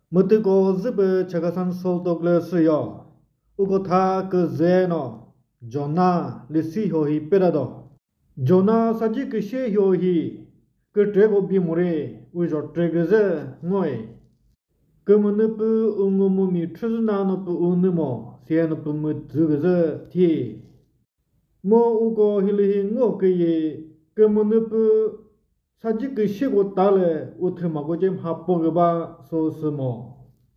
Mutiko zibe chagasan soldogle siyo. Ugo ta ke zeno. Jona lisi ho hi pedado. Jona saji ke she ho hi. Ke trego bimure. Ujo tregeze ngoy. Ke munupu ungumumi truzna no pu unumo. Sieno pu mutugeze ti. Mo ugo hilihi ngo ke ye. Ke munupu saji ke she go tale. Utemago jem hapogeba so sumo.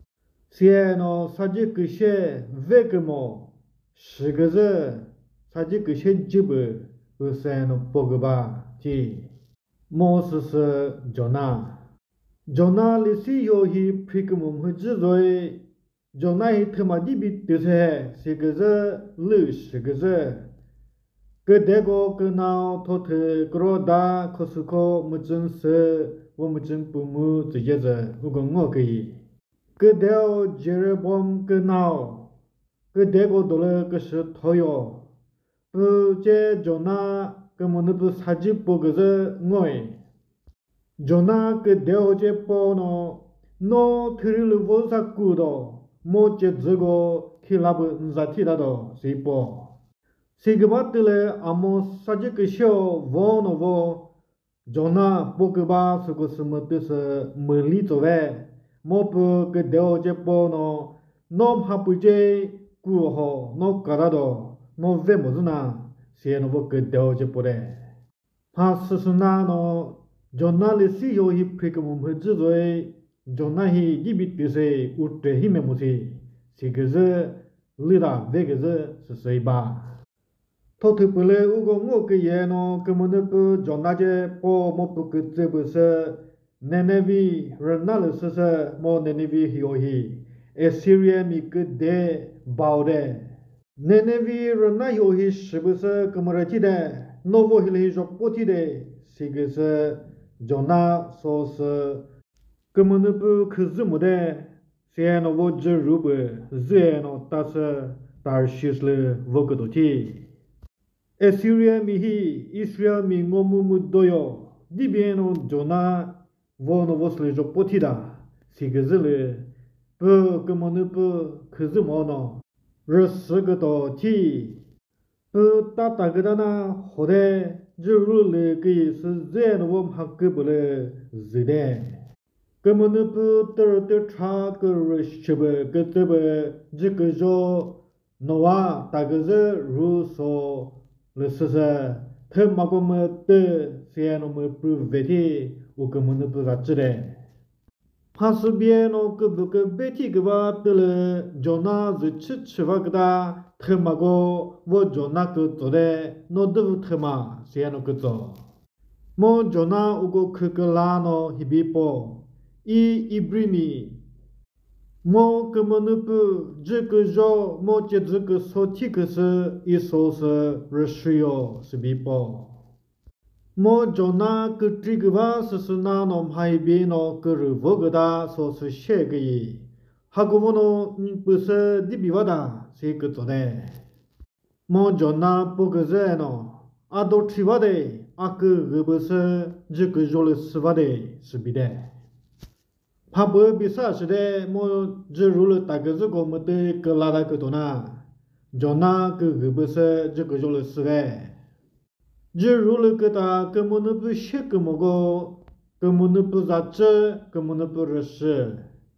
Sieno saji ke she vekemo. Shigeze saji ke she jibe. Useno pogeba ti. Mo sese Jona. Jona lisi yo hi prikumum hujizoi. Jona hi tema dibi tise sigeze lu shigeze. Ke dego ke nao tote gro da kosuko mujin se wo mujin pumu ziyeze ugo ngo ke yi. Ke deo Jeroboam ke nao. Ke dego dole ke shi toyo. Pu je Jona ke munupu saji pogeze ngoi. Jona ke deo je pono no tiril vosa kudo mo je zigo kilabu nzati dado sipo. Sigbatile amo saji ke shio vono vo Jona pogeba sugo sumapise melito ve mo pu ke deo je pono nom hapu je kuho no karado no ve mozuna sieno vo ke deo je pore. Pa susuna no Jona lisi yo hi prikumum hujizoi Jona hi gibitise utre hi memusi sigeze lira vegeze siseiba. Totipule ugo ngo ke ye no ke munupu Jona je po mo pu ke zebuse Nenevi renale sise mo Nenevi hiyo hi Assyria mi ke de baude. Nenevi rena yo hi shibuse ke murachi de novo hili jo poti de sigeze Jona sos kemunupu kuzumude sieno wo jerube zieno tase tarshisle vogodoti. Assyria mihi Israel mi ngomumu doyo dibieno Jona vono vosle jo potida sigezele pu kemunupu kuzumono resgodo ti pu tatagdana hode Jurule ki szen wom hakbule zide. Kemunupu ter tra ke shebe ketebe jikejo noa tagze ruso lesese temagome te sieno me pruveti u kemunupu zachire. Pasubieno kebuke beti gwa tele Jona zichivagda temago wo Jona ke tode no devu tema sieno kezo. Mo Jona ugo kekelano hibipo I ibrimi. Mo kemunupu jikejo mo jedzike sotikese isose reshio sibipo. Mo Jona ke trigva sesuna haibino ke ruvogda sos shegi. Hagomono nipuse dibivada si ketone. Mo Jona pogezeno adotrivade ak gubuse jikejole svade sibide. Pabu bisa sede mo jerule tagezugo mute ke lada ketona. Jona ke gubuse jikejole sve. Jerule keta kemunupu shekemogo kemunupu zache kemunupu reshe.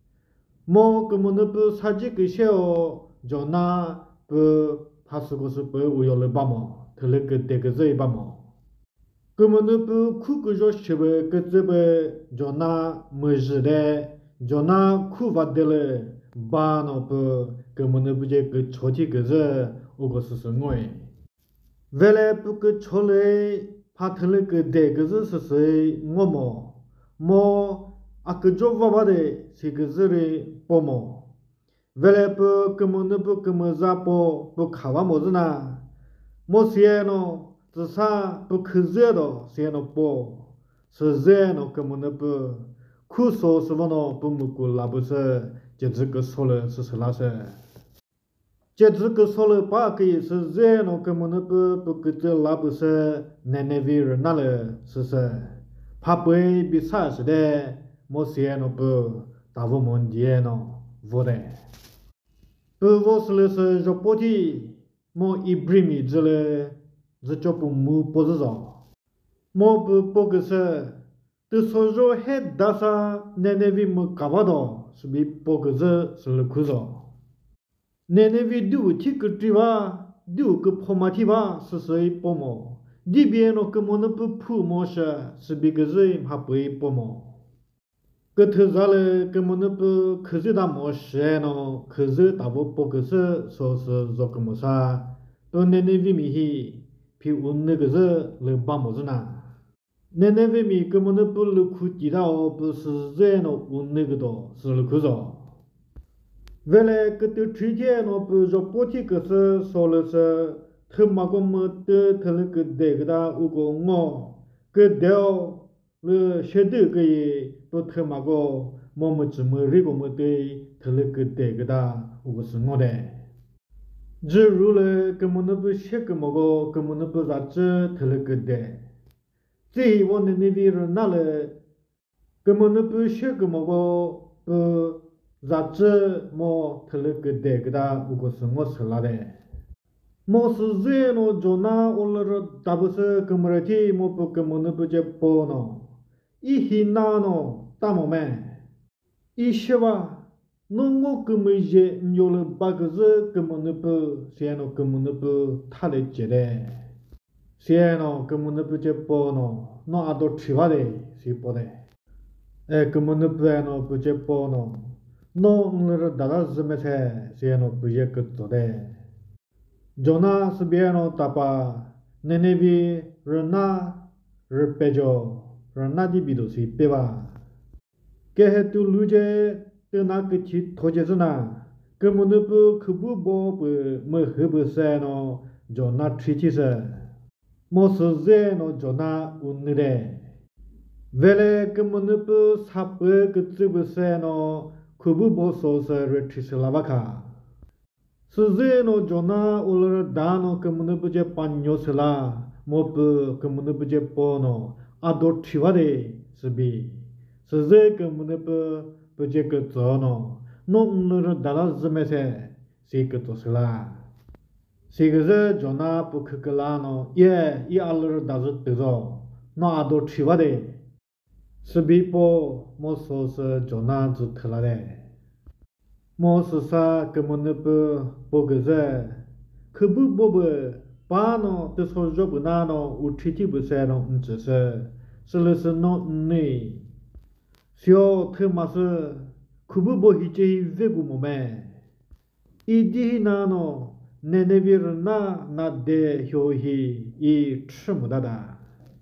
Mo kemunupu saji kesheo Jona pe pasugosu pe uyole bamo teleke tegeze bamo. Kemunupu kukujo shebe kezebe Jona mejide Jona kuvadele bano pe kemunupu je ke choti geze ugosusu ngoy. Vele puke chole patele ke degeze sese ngomo mo akjo vavade sigezere pomo vele pu kemunupu kemuzapo pu kawa mozuna mo sieno zsa pu kzedo sieno po sezeno kemunupu kuso svono pu muku labuse jedzike sole seselase Jedzike sole paki se zeno kemunupu pukite labuse Nenevi renale sese. Pape bisa sede mo sieno pu Tavo Mondieno, Vore. Pevos les Jopoti, Mo Ibrimi, Zele, Zechopu Mu Pozo. Mo Pogese, the Sojo head Dasa, Nenevi Mukavado, Subi Pogese, Sulukuzo. Nenevi do Tikutriva, do Kupomativa, Susui Pomo. Dibieno Kumonupu Mosha, Subigazim Happy Pomo. Gutazale Kumonupu Kazida Mosheno, Kazu Tabo Pogase, Sosa Zokumosa, Donenevimihi, Pi Unnegaze, Le Bamozuna. Nenevimi Kumonupu Kutidao, Buseno Unnegado, Sulukuzo. Vele Kutu Tritiano Puzopoticus, Solus. Thumagom de Telek degda ugo ngo, good dell, le shedugay, but Thamago, moments merigomote, Telek degda ugo smode. Jerule, Kamunabu Shekamogo, Kamunabu Ratche, Telek de. See one in the Viranale, Kamunabu Shekamogo, Zatche, more Telek degda ugo smossalade. Mosuzeno Jona Oler Dabuse Community Mopo Comunubuje Bono. Ihinano Tamome. Ishiva Nungo Kumije Nyola Bagaze Comunubu Sieno Comunubu Tale Jede. Sieno Comunubuje Bono. No Ado Trivade Sipode. E Comunubueno Buje Bono. No Nler Dadazmete Sieno Buje Kutode. Jonas Bieno Tapa, Nenevi, Rena, Repejo, Renadi Bidosi Peva. Kehetu Luje, Tenakiti Tojezuna, Kemunupu Kubu Bob, Mehubu Seno, Jona Tritise, Mosuzeno Jona Unire. Vele Kemunupu Sapu Kutsibu Seno, Kubu Bosos Retrisalavaka. Suzeno Jona Uller Dano Comunubuje Panosela, Mopu Comunubuje Pono, Ador Chivade, Subi. Suze Comunupu Pujecozono, non Dalazmese, Sikotosela. Sigaze Jona Pukakalano, ye, Aller Dazut Bezo, no Ador Chivade. Subi po Mosos Jona Zutalade. Mosusa Comunupu Bogaze, Kubu Bobe, Bano, the Sojobunano, Utitibuseno, Untse, Solusano Ne, Sio Temas, Kububo Hiji Vigumome, Idi Nano, Nenevir na de Hyohi, I Tremudada.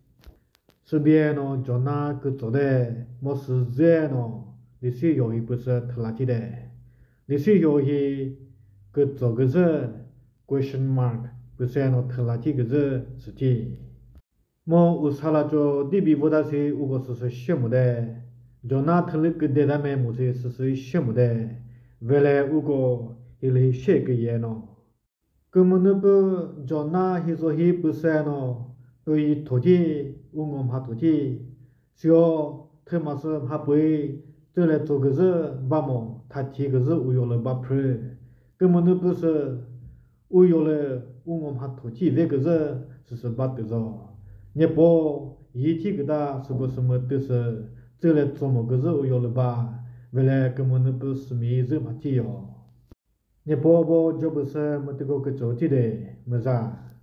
Subieno, Jona Kutode, Mosuzeno, the Sio Ibusa Tlatide. This is your good question mark, Buseno Telatigaze, City. Mo Usalajo, Dibi Vodasi, Ugos Shemude, Jonathan Dedame Musis Shemude, Vele Ugo, Ili Shake Yeno. Kumunubu, Jona Hizohi Buseno, Ui Todi, Ungom Hatoti, Sio, Temas Hapui, Tele Togaze, Bamo. Tatigaze Uyole Bapre, Gemunubus Uyole Ungom Hatochi Vegaze, Susabatizo. Nepo, Yitigda, Subosumutis, Tele Tomogaze Uyoleba, Vele Gemunubus Mizu Matio. Nepo Jobus Mutigo Kachotide, Maza.